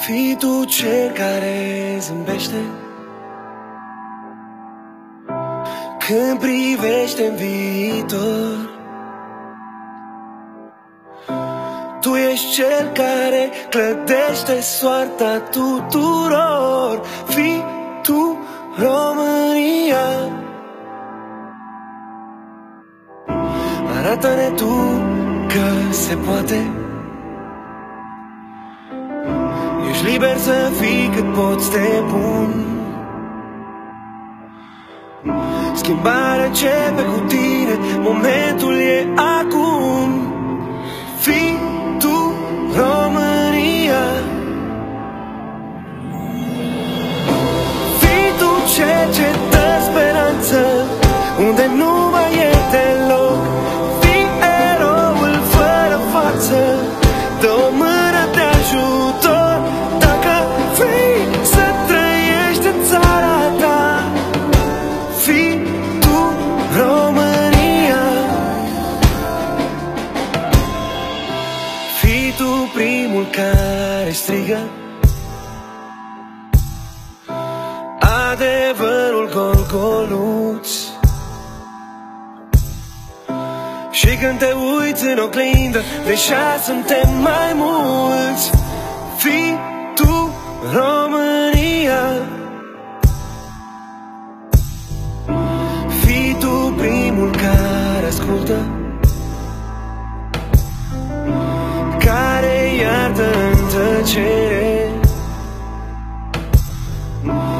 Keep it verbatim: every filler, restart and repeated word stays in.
Fii tu cel care zâmbește când privește în viitor. Tu ești cel care clădește soarta tuturor. Fii tu România. Arată-ne tu că se poate. Ești liber să fii cât poți de bun. Schimbarea începe cu tine, momentul e acum. Fii tu România. Fii tu cel ce dă speranță unde nu mai e deloc. Fii eroul fără față, dă o mână de ajutor. Dacă vrei să trăiești în țara ta, fii tu România. Fii tu primul care strigă adevărul gol-goluț. Și când te uiți în oglindă, deja suntem mai mulți. Fii tu România. Fii tu primul care ascultă, care iartă în tăcere.